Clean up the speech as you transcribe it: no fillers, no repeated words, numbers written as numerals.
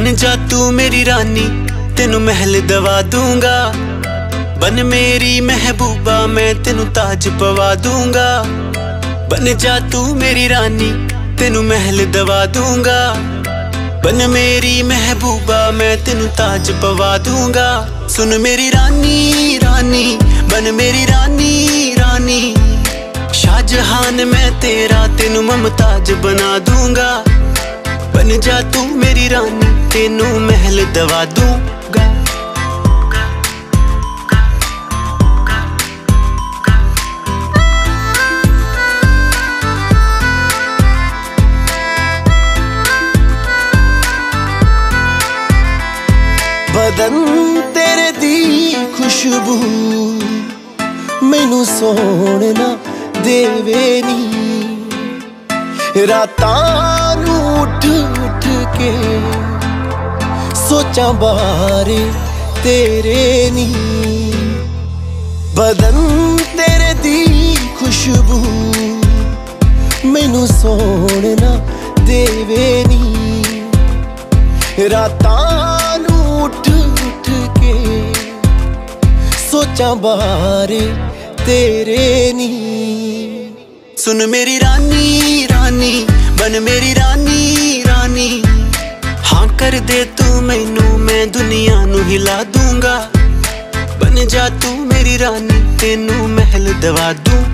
बन जा तू मेरी रानी, तेनू महल दवा दूंगा। बन मेरी महबूबा, मैं तेनू ताज पवा दूंगा। बन जा तू मेरी रानी, तेनू महल दवा दूंगा। बन मेरी महबूबा, मैं तेनू ताज पवा दूंगा। सुन मेरी रानी रानी, बन मेरी रानी रानी। शाहजहान मैं तेरा, तेनू मुमताज बना दूंगा। बन जा तू मेरी रानी, तेनू महल दवा दूंगा। बदन तेरे दी खुशबू मैनू सोहना देवे नी। रातां नू उठ उठ के सोचा बारे तेरे नी। बदन तेरे दी खुशबू मैनू सोहना देवे नी। रातां नू उठ उठ के सोचा बारे तेरे नी। सुन मेरी रानी रानी, बन मेरी रानी रानी। हाँ कर दे तू मैनू, मैं दुनिया नू हिला दूंगा। बन जा तू मेरी रानी, तेनू महल दवा दूं।